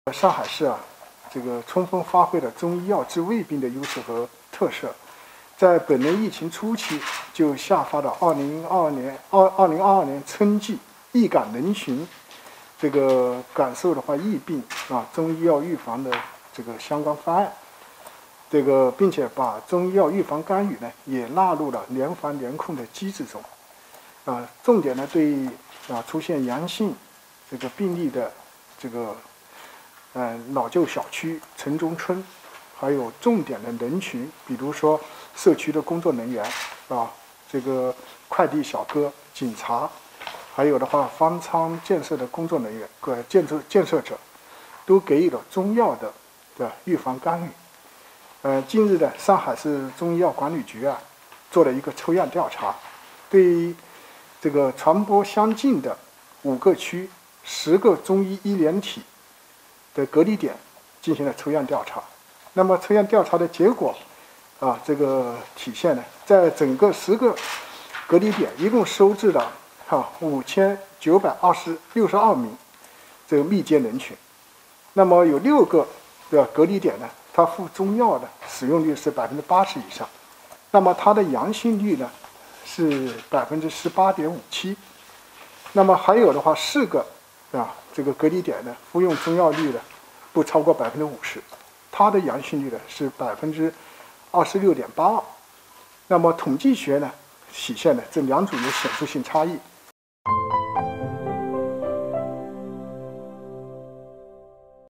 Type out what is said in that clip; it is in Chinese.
上海市这个充分发挥了中医药治胃病的优势和特色，在本轮疫情初期就下发了2022年春季易感人群这个感受的话疫病中医药预防的这个相关方案，并且把中医药预防干预呢也纳入了联防联控的机制中，重点呢对出现阳性这个病例的这个老旧小区、城中村，还有重点的人群，比如说社区的工作人员这个快递小哥、警察，还有的话方舱建设的工作人员、建设者，都给予了中药的预防干预。近日呢，上海市中医药管理局做了一个抽样调查，对于这个传播相近的5个区、10个中医医联体的隔离点进行了抽样调查。那么抽样调查的结果这个体现呢，在整个10个隔离点一共收治了5962名这个密接人群。那么有6个隔离点呢，它附中药的使用率是80%以上，那么它的阳性率呢是18.57%。那么还有的话4个这个隔离点呢，服用中药率呢不超过50%，它的阳性率呢是26.82%。那么统计学呢体现呢这2组有显著性差异。